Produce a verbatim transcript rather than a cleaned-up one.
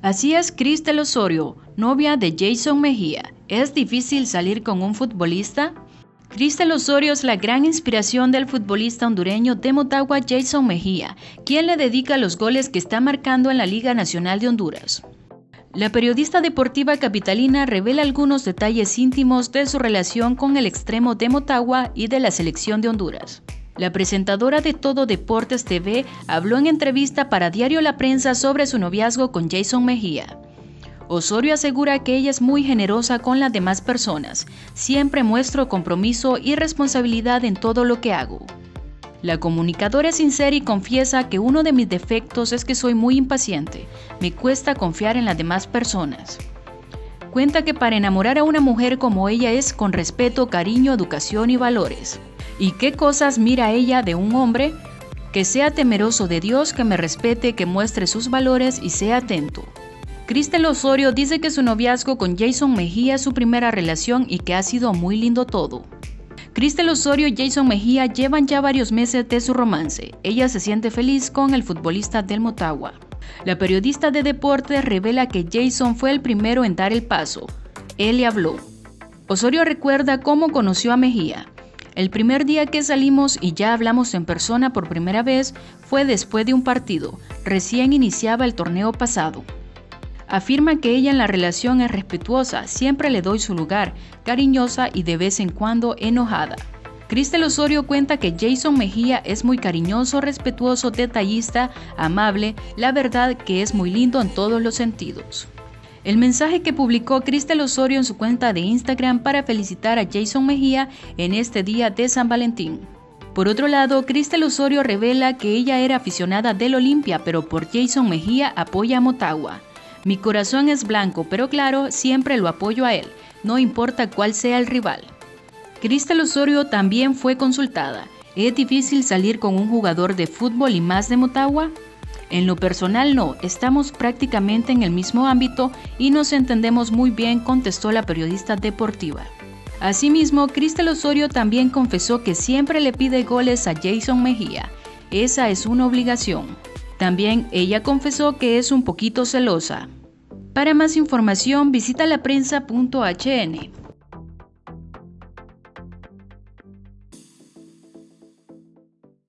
Así es Cristel Osorio, novia de Jason Mejía. ¿Es difícil salir con un futbolista? Cristel Osorio es la gran inspiración del futbolista hondureño de Motagua Jason Mejía, quien le dedica los goles que está marcando en la Liga Nacional de Honduras. La periodista deportiva capitalina revela algunos detalles íntimos de su relación con el extremo de Motagua y de la selección de Honduras. La presentadora de Todo Deportes T V habló en entrevista para Diario La Prensa sobre su noviazgo con Jason Mejía. Osorio asegura que ella es muy generosa con las demás personas. Siempre muestro compromiso y responsabilidad en todo lo que hago. La comunicadora es sincera y confiesa que uno de mis defectos es que soy muy impaciente. Me cuesta confiar en las demás personas. Cuenta que para enamorar a una mujer como ella es con respeto, cariño, educación y valores. ¿Y qué cosas mira ella de un hombre? Que sea temeroso de Dios, que me respete, que muestre sus valores y sea atento. Cristel Osorio dice que su noviazgo con Jason Mejía es su primera relación y que ha sido muy lindo todo. Cristel Osorio y Jason Mejía llevan ya varios meses de su romance. Ella se siente feliz con el futbolista del Motagua. La periodista de deportes revela que Jason fue el primero en dar el paso. Él le habló. Osorio recuerda cómo conoció a Mejía. El primer día que salimos y ya hablamos en persona por primera vez fue después de un partido. Recién iniciaba el torneo pasado. Afirma que ella en la relación es respetuosa, siempre le doy su lugar, cariñosa y de vez en cuando enojada. Cristel Osorio cuenta que Jason Mejía es muy cariñoso, respetuoso, detallista, amable, la verdad que es muy lindo en todos los sentidos. El mensaje que publicó Cristel Osorio en su cuenta de Instagram para felicitar a Jason Mejía en este día de San Valentín. Por otro lado, Cristel Osorio revela que ella era aficionada del Olimpia, pero por Jason Mejía apoya a Motagua. Mi corazón es blanco, pero claro, siempre lo apoyo a él, no importa cuál sea el rival. Cristel Osorio también fue consultada. ¿Es difícil salir con un jugador de fútbol y más de Motagua? En lo personal no, estamos prácticamente en el mismo ámbito y nos entendemos muy bien, contestó la periodista deportiva. Asimismo, Cristel Osorio también confesó que siempre le pide goles a Jason Mejía. Esa es una obligación. También ella confesó que es un poquito celosa. Para más información visita la prensa punto h n.